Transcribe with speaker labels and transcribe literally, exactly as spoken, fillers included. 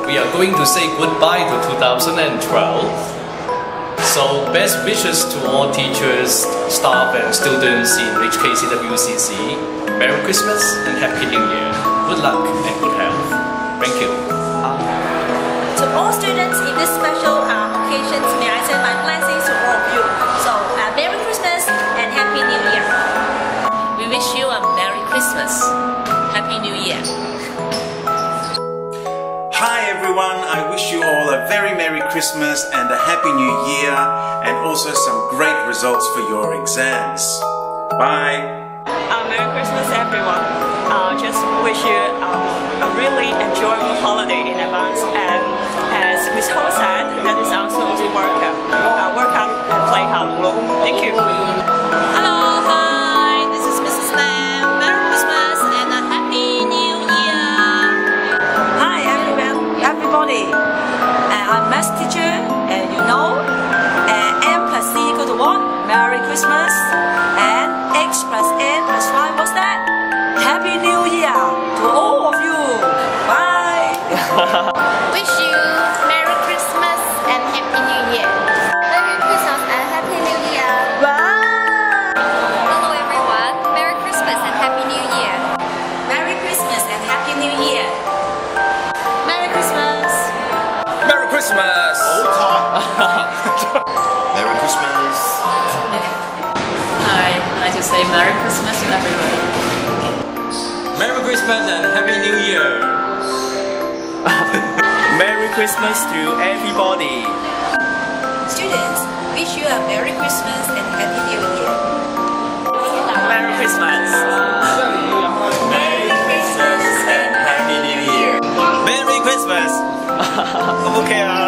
Speaker 1: we are going to say goodbye to two thousand twelve. So best wishes to all teachers, staff and students in H K C W C C. Merry Christmas and Happy New Year. Good luck and good health. Thank you.
Speaker 2: To all students in this special uh, occasions, may I send my blessings to all of you. So uh, Merry Christmas and Happy New Year.
Speaker 3: We wish you a Merry Christmas. Happy New Year.
Speaker 4: Hi everyone, I wish you all a very Merry Christmas and a Happy New Year, and also some great results for your exams. Bye!
Speaker 5: Uh, Merry Christmas everyone. Uh, just wish you um, a really enjoyable holiday in advance, and as Miss Ho said, that is our supposed to work up, uh, work up and play hard. Thank you.
Speaker 2: Hello, hi, this is Missus Lam. Merry Christmas and a Happy New Year. Hi everyone, everybody. Uh, I'm math teacher, and you know, uh, M plus C equal to what? Merry Christmas. And X plus N plus Y, what's that? Happy New Year to all of you. Bye.
Speaker 6: Wish you Merry Christmas and Happy New Year. Merry Christmas and Happy New Year.
Speaker 2: Bye.
Speaker 6: Hello everyone. Merry Christmas and Happy New Year.
Speaker 2: Merry Christmas and Happy New Year. Merry Christmas.
Speaker 1: Merry Christmas!
Speaker 7: Merry Christmas!
Speaker 3: Hi, I'd like to say Merry Christmas to everybody.
Speaker 1: Merry Christmas and Happy New Year!
Speaker 4: Merry Christmas to everybody!
Speaker 2: Students, wish you a Merry Christmas and Happy New Year.
Speaker 5: Merry Christmas.
Speaker 4: Merry Christmas and Happy New Year!
Speaker 5: Merry Christmas.
Speaker 4: Okay, uh,